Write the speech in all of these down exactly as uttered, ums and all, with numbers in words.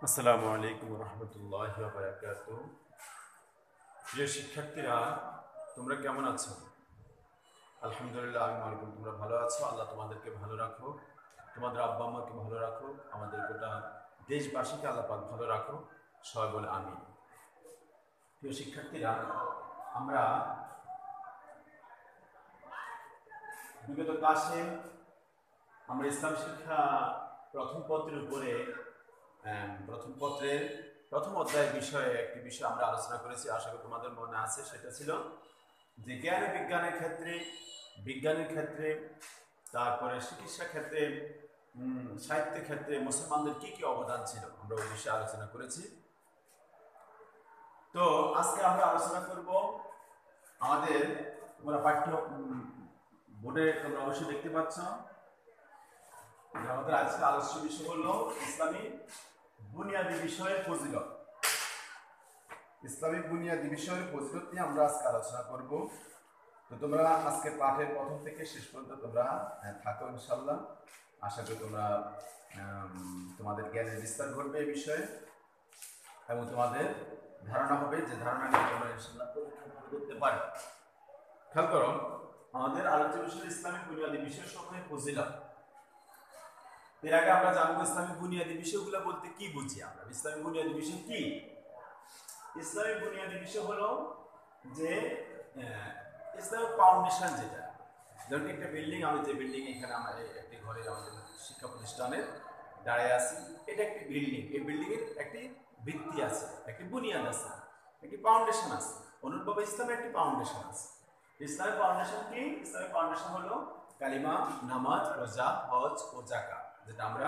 আসসালামু আলাইকুম রহমতুল্লাহি ওয়া বারাকাতুহু। প্রিয় শিক্ষার্থীরা, তোমরা কেমন আছো? আলহামদুলিল্লাহ, আমি মনে করি তোমরা ভালো আছো। আল্লাহ তোমাদেরকে ভালো রাখো, তোমাদের আব্বা আম্মাকে ভালো রাখো, আমাদের গোটা দেশবাসীকে আল্লাহ পাক ভালো রাখো। সবাই বলে আমিন। প্রিয় শিক্ষার্থীরা, আমরা বিগত ক্লাসে আমরা ইসলাম শিক্ষা প্রথম পত্রের উপরে প্রথম পত্রের প্রথম অধ্যায়ের বিষয়ে একটি বিষয় আমরা আলোচনা করেছি। আশা করি তোমাদের মনে আছে। সেটা ছিল যে জ্ঞান বিজ্ঞানের ক্ষেত্রে, বিজ্ঞানের ক্ষেত্রে, তারপরে চিকিৎসা ক্ষেত্রে, সাহিত্যের ক্ষেত্রে মুসলমানদের কি কি অবদান ছিল, আমরা ওই বিষয়ে আলোচনা করেছি। তো আজকে আমরা আলোচনা করব আমাদের, তোমরা পাঠ্য বোর্ডে তোমরা অবশ্যই দেখতে পাচ্ছ, আমাদের আজকে আলোচ্য বিষয় হলো ইসলামী বুনিয়াদী বিষয়ের ফজিলত। ইসলামিক বুনিয়াদী বিষয়ের ফজিলত নিয়ে আমরা আজকে আলোচনা করব। তো তোমরা আজকে পাঠের প্রথম থেকে শেষ পর্যন্ত তোমরা থাকো ইনশাল্লাহ। আশা করি তোমরা তোমাদের জ্ঞানের বিস্তার ঘটবে এই বিষয়ে এবং তোমাদের ধারণা হবে, যে ধারণা নিয়ে তোমরা ইনশাল্লাহ পরীক্ষা করতে পারো। খেয়াল করো, আমাদের আলোচ্য বিষয় ইসলামিক বুনিয়াদী বিষয় সমূহের ফজিলত। এর আগে আমরা জানবো ইসলামিক বুনিয়াদী বিষয়গুলো বলতে কি বুঝি আমরা। ইসলামিক বুনিয়াদী বিষয় কি? ইসলামিক বুনিয়াদী বিষয় হলো যে ইসলামিক ফাউন্ডেশন, যেটা যেমন একটা বিল্ডিং, আমি যে বিল্ডিং এখানে আমার একটি ঘরে আমাদের শিক্ষা প্রতিষ্ঠানের দাঁড়ায় আছি, এটা একটি বিল্ডিং। এই বিল্ডিং এর একটি ভিত্তি আছে, একটি বুনিয়াদ আছে, একটি ফাউন্ডেশন আছে। অনুরূপভাবে ইসলামের একটি ফাউন্ডেশন আছে। ইসলামিক ফাউন্ডেশন কি? ইসলামিক ফাউন্ডেশন হলো কালিমা, নামাজ, রোজা, হজ ও যাকাত, যেটা আমরা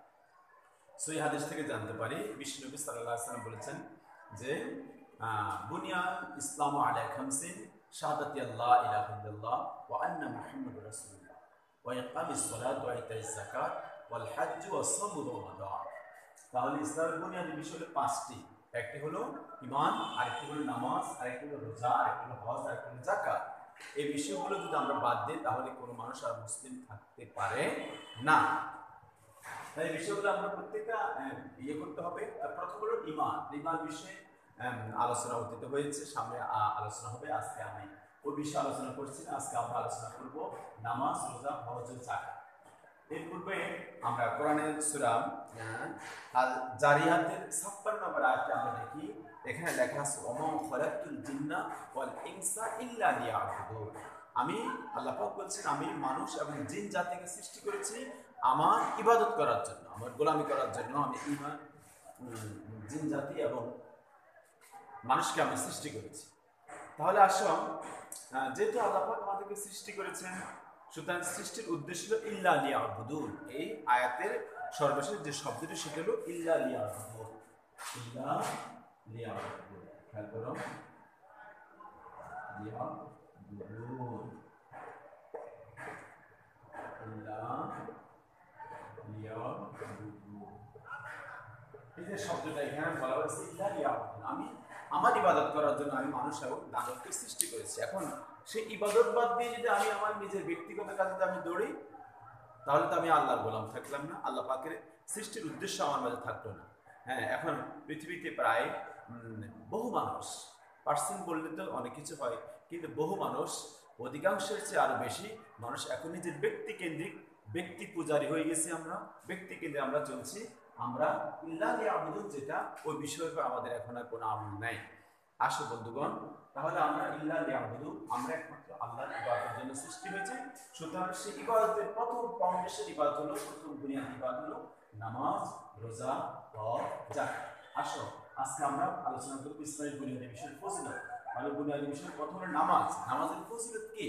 সহিহ হাদিস থেকে জানতে পারি। বিশ্বনবী সাল্লাল্লাহু আলাইহি ওয়াসাল্লাম বলেছেন যে বুনিয়াল ইসলামু আলা খামসিন, শাহাদাতি আল্লাহ ইলাহা ইল্লাল্লাহ ওয়া আন্না মুহাম্মাদুর রাসূলুল্লাহ ওয়া ইকামিস সালাত ওয়া ইতাইজ যাকাত ওয়াল হজ্জ ওয়াস সাওম ওয়া রমাদান। তাহলে ইসলামের বুনিয়াদী বিষয় হলো পাঁচটি। একটি হলো ঈমান, আরেকটি হলো নামাজ, আরেকটি হলো রোজা, আরেকটি হলো হজ, আরেকটি হলো যাকাত। এই বিষয়গুলো যদি আমরা বাদ দিই তাহলে কোনো মানুষ আর মুসলিম থাকতে পারে না। তাই এই বিষয়গুলো আমরা প্রত্যেকটা ইয়ে করতে হবে। প্রথম হলো ঈমান। ঈমান বিষয়ে আলোচনা অতীত হয়েছে, সামনে আলোচনা হবে। আজকে আমি ওই বিষয়ে আলোচনা করছি না, আজকে আমরা আলোচনা করব নামাজ, রোজা, হজ ও যাকাত। এর পূর্বে আমরা কোরআনের সূরা আল জারিয়াতের ছাপ্পান্ন নম্বর আয়াতে আমরা দেখি, এখানে লেখা আছে ওমা খালাকতুল জিন্না ওয়াল ইনসা ইল্লা লিয়াবুদুন। আমি, আল্লাহ পাক বলছেন, আমি মানুষ এবং জিন জাতিকে সৃষ্টি করেছি আমার ইবাদত করার জন্য, আমার গোলামি করার জন্য। আমি ইমান, জিন জাতি এবং মানুষকে আমি সৃষ্টি করেছি। তাহলে আসো, যেহেতু আল্লাহ পাক আমাদেরকে সৃষ্টি করেছেন, সুতরাং সৃষ্টির উদ্দেশ্য হলো ইল্লা লিয়াবুদুন। এই আয়াতের সর্বশেষ যে শব্দটি সেটা হলো ইল্লা লিয়াবুদুন। ইল্লা লিয়াবুদুন, খেয়াল করো, লিয়াবুদুন, ইল্লা লিয়াবুদুন। এই যে শব্দটা এখানে বলা হয়েছে ইল্লা লিয়াবুদুন, আমি আমার ইবাদত করার জন্য আমি মানুষ এবং দানবকে সৃষ্টি করেছি। এখন সেই ইবাদত বাদ দিয়ে যদি আমি আমার নিজের ব্যক্তিগত কাজে আমি দৌড়ি, তাহলে তো আমি আল্লাহর গোলাম থাকলাম না, আল্লাহ পাকের সৃষ্টির উদ্দেশ্য আমার মাঝে থাকলো না। হ্যাঁ, এখন পৃথিবীতে প্রায় বহু মানুষ, পার্সেন্ট বললে তো অনেক কিছু হয়, কিন্তু বহু মানুষ, অধিকাংশের চেয়ে আরো বেশি মানুষ এখন নিজের ব্যক্তি কেন্দ্রিক, ব্যক্তি পূজারী হয়ে গেছি। আমরা ব্যক্তি কেন্দ্রে আমরা চলছি। আমরা ইল্লা লিয়াবুদুন, যেটা ওই বিষয়ের উপর আমাদের এখন আর কোনো আমল নাই। আসো বন্ধুগণ, তাহলে আমরা ইল্লা লিয়াবুদুন, আমরা একমাত্র আল্লাহর ইবাদতের জন্য সৃষ্টি হয়েছে। সুতরাং সেই ইবাদতের প্রথম ফাউন্ডেশন ইবাদত হলো, প্রথম বুনিয়াদী ইবাদত হলো নামাজ, রোজা, হজ, যাকাত। আসো আজকে আমরা আলোচনা করব ইসলামের বুনিয়াদী বিষয়ের ফজিলত। তাহলে বুনিয়াদী বিষয় প্রথম হলো নামাজ। নামাজের ফজিলত কি?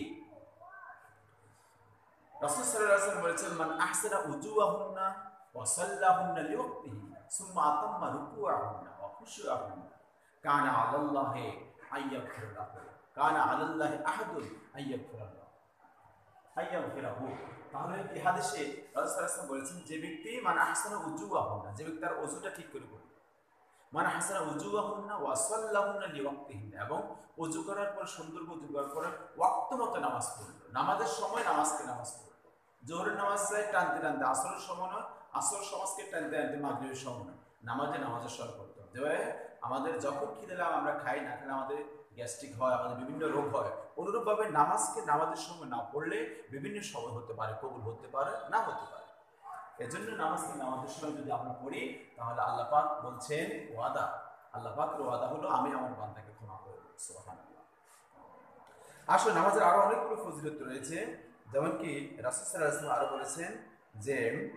রাসূল সাল্লাল্লাহু আলাইহি ওয়াসাল্লাম বলেছেন, মান আহসানা উজুওয়াহুন্না ওয়া সাল্লাহুন্না লিওয়াক্তিহি সুম্মা আতাম্মা রুকুআহুন্না ওয়া খুশুআহুন্না কানা আলাল্লাহি আইয়াগফিরা লাহু, কানা আলাল্লাহি আহাদুন আইয়াগফিরা লাহু আইয়াগফিরাহু। তাহলে এই হাদিসে রাসূল সাল্লাল্লাহু আলাইহি ওয়াসাল্লাম বলেছেন, যে ব্যক্তি মান আহসানা উজুওয়াহুন্না, যে ব্যক্তি তার ওযুটা ঠিক করে করবে, মান আহসানা উজুওয়াহুন্না ওয়া সাল্লাহুন্না লিওয়াক্তিহি, এবং ওযু করার পর সুন্দর ওযু করার পর ওয়াক্ত মতো নামাজ পড়লো, নামাজের সময় নামাজকে নামাজ পড়লো। জোহরের নামাজ চাই টানতে টানতে, আসরের সময় নয়, আসর সমাজকে টানতে টানতে মাগরিবের সময় নয়, নামাজে নামাজের সময় পড়তে হবে। যেভাবে আমাদের যখন খিদে লাগে আমরা খাই, না খেলে আমাদের গ্যাস্ট্রিক হয়, আমাদের বিভিন্ন রোগ হয়, অনুরূপভাবে নামাজকে নামাজের সময় না পড়লে বিভিন্ন সময় হতে পারে, কবুল হতে পারে, না হতে পারে। এজন্য নামাজকে নামাজের সময় যদি আমরা পড়ি তাহলে আল্লাহ পাক বলছেন ওয়াদা, আল্লাহ পাকের ওয়াদা হলো আমি আমার বান্দাকে ক্ষমা করে দেব। সুবহানাল্লাহ। আসলে নামাজের আরো অনেকগুলো ফজিলত রয়েছে, যেমন কি রাসূল সাল্লাল্লাহু আলাইহি ওয়াসাল্লাম আরো বলেছেন যে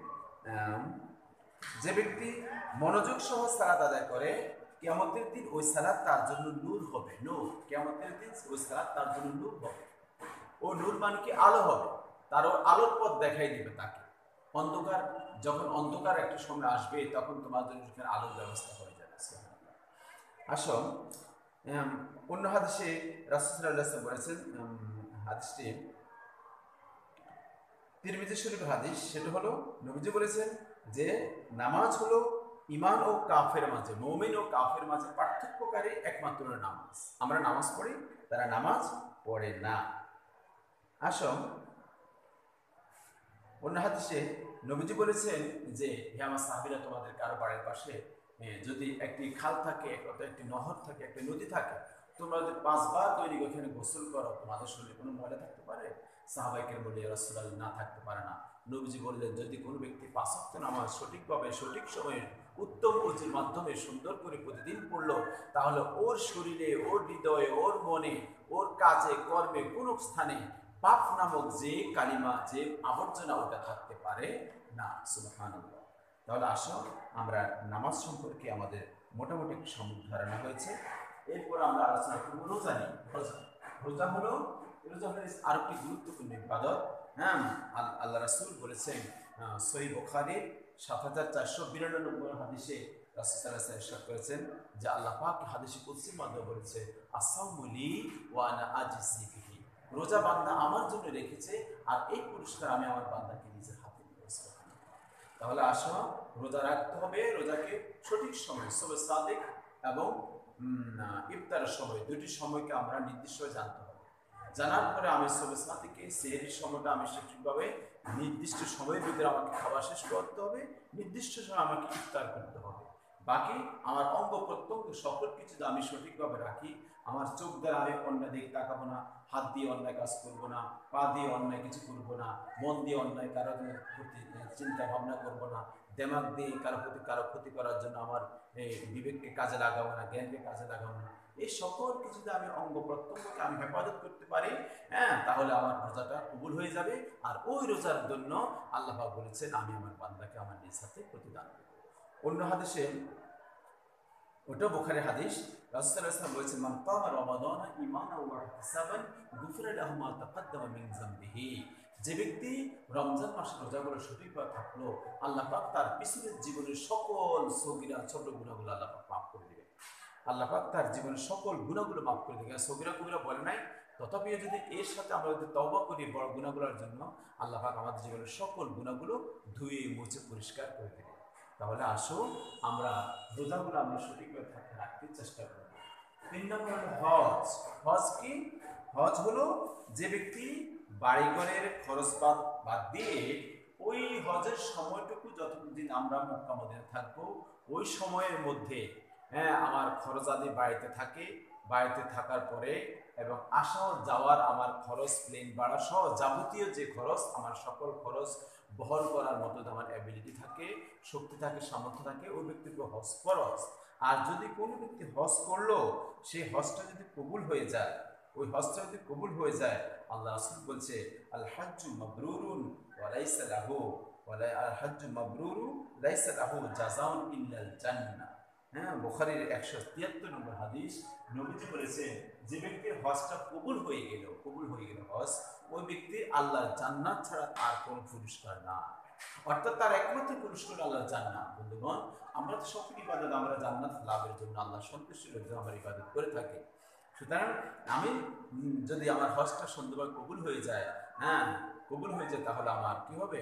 যে ব্যক্তি মনোযোগ সহ সালাত আদায় করে কিয়ামতের দিন ওই সালাত তার জন্য নূর হবে। নূর, কিয়ামতের দিন ওই সালাত তার জন্য নূর হবে। ও নূর মানে কি আলো হবে, তারও আলোর পথ দেখাই দিবে তাকে। অন্ধকার, যখন অন্ধকার একটা সময় আসবে তখন তোমার জন্য সেখানে আলোর ব্যবস্থা হয়ে যাবে। আসো অন্য হাদিসে রাসূল সাল্লাল্লাহু আলাইহি ওয়াসাল্লাম বলেছেন, হাদিসটি তিরমিজি শরীফের হাদিস, সেটা হলো নবীজি বলেছেন যে নামাজ হলো ঈমান ও কাফের মাঝে, মুমিন ও কাফের মাঝে পার্থক্যকারী একমাত্র নামাজ। আমরা নামাজ পড়ি, তারা নামাজ পড়ে না। আসো অন্য হাদিসে নবীজি বলেছেন যে হে আমার সাহাবীরা, তোমাদের কারো বাড়ির পাশে যদি একটি খাল থাকে, একটি নহর থাকে, একটি নদী থাকে, তোমরা যদি পাঁচবার দৈনিক ওখানে গোসল করো, তোমাদের শরীরে কোনো ময়লা থাকতে পারে? সাহাবাইকে বলে রাসূলুল্লাহ না, থাকতে পারে না। নবীজি বললেন যদি কোনো ব্যক্তি পাঁচ ওয়াক্ত নামাজ সঠিকভাবে সঠিক সময়ে উত্তম উজির মাধ্যমে সুন্দর করে প্রতিদিন পড়লো, তাহলে ওর শরীরে, ওর হৃদয়ে, ওর মনে, ওর কাজে কর্মে কোনো স্থানে পাপ নামক যে কালিমা, যে আবর্জনা, ওটা থাকতে পারে না। সুবহানাল্লাহ। তাহলে আসো আমরা নামাজ সম্পর্কে আমাদের মোটামুটি সম্যক ধারণা হয়েছে। এরপর আমরা আলোচনা করব রোজা নিয়ে। রোজা রোজা হলো রোজা হলো আরেকটি গুরুত্বপূর্ণ ইবাদত। হ্যাঁ, আল্লাহ রাসূল বলেছেন সহিহ বুখারী সাত হাজার চারশো বিরানব্বই নম্বর হাদিসে রাসূল সাল্লাল্লাহু আলাইহি ওয়াসাল্লাম ইরশাদ করেছেন যে আল্লাহ পাক হাদিসে কুদসির মাধ্যমে বলেছে আস-সাওমু লি ওয়া আনা আজজি বিহি, রোজা বান্দা আমার জন্য রেখেছে আর এই পুরস্কার আমি আমার বান্দাকে নিজের হাতে দিয়েছি। তাহলে আসো রোজা রাখতে হবে, রোজাকে সঠিক সময় সুবহ সাদিক এবং ইফতারের সময়, দুটি সময়কে আমরা নির্দিষ্টভাবে জানতে হবে। জানার পরে আমি সুবহ সাদিকে সেহরির সময়টা আমি সঠিকভাবে নির্দিষ্ট সময়ের ভিতরে আমাকে খাওয়া শেষ করতে হবে, নির্দিষ্ট সময় আমাকে ইফতার করতে হবে। বাকি আমার অঙ্গ প্রত্যঙ্গ সকল কিছু আমি সঠিকভাবে রাখি, আমার চোখ দ্বারা আমি অন্য দিকে তাকাবো না, হাত দিয়ে অন্যায় কাজ করবো না, পা দিয়ে অন্যায় কিছু করবো না, মন দিয়ে অন্যায় কারো প্রতি চিন্তা ভাবনা করবো না, দেমাগ দিয়ে কারো প্রতি কারো ক্ষতি করার জন্য আমার বিবেককে কাজে লাগাবো না, জ্ঞানকে কাজে লাগাবো না। এই সকল কিছুতে আমি অঙ্গ প্রত্যঙ্গকে আমি হেফাজত করতে পারি, হ্যাঁ, তাহলে আমার রোজাটা কবুল হয়ে যাবে। আর ওই রোজার জন্য আল্লাহ পাক বলেছেন আমি আমার বান্দাকে আমার নিজ হাতে প্রতিদান দেব। অন্য হাদিসে, ওটা বুখারী হাদিস, রাসূল সাল্লাল্লাহু আলাইহি ওয়াসাল্লাম বলেছেন মান কামা রমাদানা ঈমানান ওয়া ইহতিসাবান গুফিরা লাহু মা তাকাদ্দামা মিন যামবিহি, যে ব্যক্তি রমজান মাসের রোজাগুলো সঠিকভাবে থাকলো, আল্লাহ পাক তার পিছনের জীবনের সকল সগীরা ছোট গুনাহগুলো আল্লাহ পাক মাফ করে দিবেন। আল্লাহ পাক তার জীবনের সকল গুনাহগুলো মাফ করে দিবেন। সগীরা কবিরা বলে নাই, তথাপিও যদি এর সাথে আমরা যদি তওবা করি বড় গুনাহগুলোর জন্য, আল্লাহ পাক আমাদের জীবনের সকল গুনাহগুলো ধুয়ে মুছে পরিষ্কার করে দিবেন। তাহলে আসো আমরা রোজাগুলো আমরা সঠিকভাবে থাকতে রাখতে চেষ্টা করব। তিন নম্বর হলো হজ। হজ কি? হজ হলো যে ব্যক্তি বাড়িঘরের খরচ বাদ বাদ দিয়ে ওই হজের সময়টুকু যতটুকু দিন আমরা মক্কা মদিনায় থাকবো, ওই সময়ের মধ্যে হ্যাঁ আমার খরচ আদি বাড়িতে থাকে, বাড়িতে থাকার পরে এবং আসা যাওয়ার আমার খরচ, প্লেন ভাড়া সহ যাবতীয় যে খরচ, আমার সকল খরচ বহন করার মতো আমার অ্যাবিলিটি থাকে, শক্তি থাকে, সামর্থ্য থাকে, ওই ব্যক্তির হজ ফরজ। আর যদি কোনো ব্যক্তি হজ করলো, সেই হজটা যদি কবুল হয়ে যায়, ওই হজটা যদি কবুল হয়ে যায়, আল্লাহ রাসূল বলছে আল হাজ্জু মাবরুরুন ওয়া লাইসা লাহু ওয়া আল হাজ্জু মাবরুরু লাইসা লাহু জাযাউন ইল্লাল জান্নাহ। হ্যাঁ, বুখারীর একশো তিয়াত্তর নম্বর হাদিস, নবীজি বলেছেন যে ব্যক্তির হজটা কবুল হয়ে গেল, কবুল হয়ে গেল হজ, ওই ব্যক্তি আল্লাহর জান্নাত ছাড়া আর কোনো পুরস্কার না, অর্থাৎ তার একমাত্র পুরস্কার আল্লাহর জান্নাত। বন্ধুগণ, আমরা তো সকল ইবাদত আমরা জান্নাত লাভের জন্য, আল্লাহ সন্তুষ্টির জন্য আমরা ইবাদত করে থাকি। সুতরাং আমি যদি আমার হজটা সুন্দরভাবে কবুল হয়ে যায়, হ্যাঁ কবুল হয়ে যায়, তাহলে আমার কি হবে?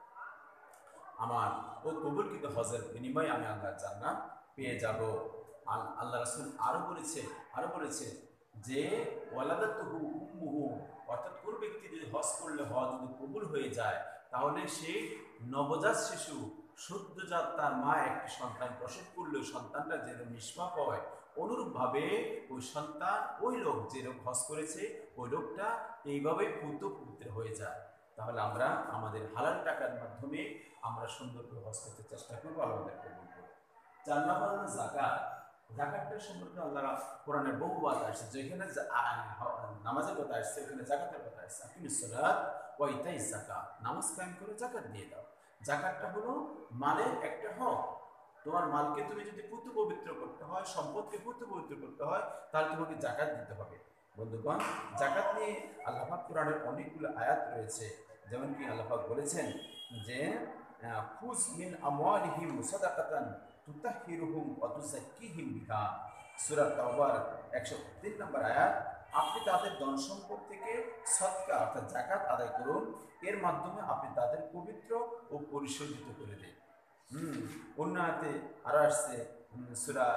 আমার ও কবুল কিন্তু হজের বিনিময়ে আমি আল্লাহর জান্নাত পেয়ে যাব। আল্লাহ রাসূল আরো বলেছে আরো বলেছে যে ওয়ালাদাতুহু উম্মুহু, অর্থাৎ কোন ব্যক্তি যদি হজ করলে হজ যদি কবুল হয়ে যায়, তাহলে সেই নবজাত শিশু সদ্যজাত তার মা একটি সন্তান প্রসব করলে সন্তানটা যেরকম নিষ্পাপ হয়, অনুরূপভাবে ওই সন্তান ওই লোক যে লোক হজ করেছে ওই লোকটা এইভাবেই পুত পুত্র হয়ে যায়। তাহলে আমরা আমাদের হালাল টাকার মাধ্যমে আমরা সুন্দর করে হজ করতে চেষ্টা করবো, আল্লাহদের কবুল করবো। চার নম্বর হলো যাকাত। যাকাতটা সম্পর্কে আল্লাহ কোরআনের বহুবার আসছে, যেখানে নামাজের কথা আসছে ওখানে যাকাতের কথা আসছে। আকিমিস সালাত ওয়া ইতাইজ যাকাত, নামাজ কায়েম করে যাকাত দিয়ে দাও। যাকাতটা হলো মালের একটা হক। তোমার মালকে তুমি যদি পুত পবিত্র করতে হয়, সম্পদকে পুত পবিত্র করতে হয়, তাহলে তোমাকে যাকাত দিতে হবে। বন্ধুগণ, যাকাত নিয়ে আল্লাহ পাক কোরআনের অনেকগুলো আয়াত রয়েছে। যেমন কি আল্লাহ পাক বলেছেন যে খুজ মিন আমওয়ালিহিম সাদাকাতান তুতাহহিরুহুম ওয়া তুযাক্কিহিম বিহা, সূরা তাওবার একশো তিন নম্বর আয়াত। আপনি তাদের ধন সম্পদ থেকে সদকা অর্থাৎ যাকাত আদায় করুন, এর মাধ্যমে আপনি তাদের পবিত্র ও পরিশোধিত করে দেন। হুম অন্য আয়াতে আরো আসছে সূরা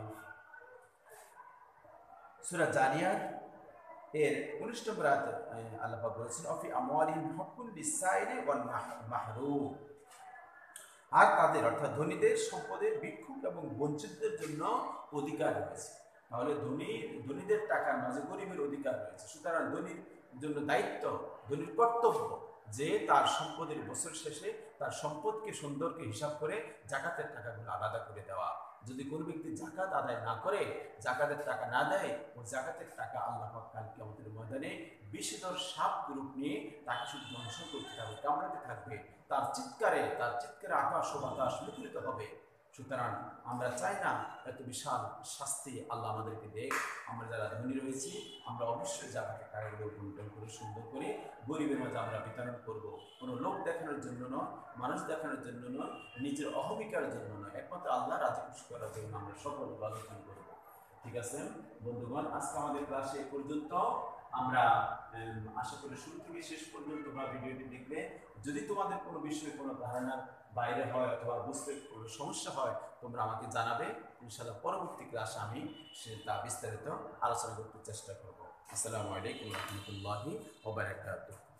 সূরা জারিয়াত এর উনিশ নম্বর আয়াতে আল্লাহ পাক বলেছেন অফি আমওয়ালিহিম হাক্কুন লিসাইলি ওয়াল মাহরুম, আর তাদের অর্থাৎ ধনীদের সম্পদের ভিক্ষুক এবং বঞ্চিতদের জন্য অধিকার রয়েছে। তাহলে ধনী ধনীদের টাকার মাঝে গরিবের অধিকার রয়েছে। সুতরাং ধনীর জন্য দায়িত্ব, ধনীর কর্তব্য যে তার সম্পদের বছর শেষে তার সম্পদকে সুন্দরকে হিসাব করে জাকাতের টাকাগুলো আলাদা করে দেওয়া। যদি কোনো ব্যক্তি জাকাত আদায় না করে, জাকাতের টাকা না দেয়, ও জাকাতের টাকা আল্লাহ পাক কাল কিয়ামতের ময়দানে বিষধর সাপ রূপ নিয়ে তাকে শুধু ধ্বংস করতে থাকবে, কামড়াতে থাকবে। তার চিৎকারে তার চিৎকারে আকাশ ও বাতাস মুখরিত হবে। সুতরাং আমরা চাই না এত বিশাল শাস্তি আল্লাহ আমাদেরকে দেখ। আমরা যারা ধনী রয়েছি আমরা অবশ্যই জাকাতের টাকাগুলো বন্টন করে সুন্দর করে গরিবের মাঝে আমরা বিতরণ করব। কোনো লোক দেখানোর জন্য নয়, মানুষ দেখানোর জন্য নয়, নিজের অহমিকার জন্য নয়, একমাত্র আল্লাহ রাজি খুশি করার জন্য আমরা সকল আলোচনা করব। ঠিক আছে বন্ধুগণ, আজকে আমাদের ক্লাসে এ পর্যন্ত। আমরা আশা করি শুরু থেকে শেষ পর্যন্ত তোমরা ভিডিওটি দেখবে। যদি তোমাদের কোনো বিষয়ে কোনো ধারণার বাইরে হয় অথবা বুঝতে কোনো সমস্যা হয় তোমরা আমাকে জানাবে। ইনশাআল্লাহ পরবর্তী ক্লাসে আমি সে তা বিস্তারিত আলোচনা করতে চেষ্টা করব। আসসালামু আলাইকুম ওয়া রাহমাতুল্লাহি ওয়া বারাকাতুহু।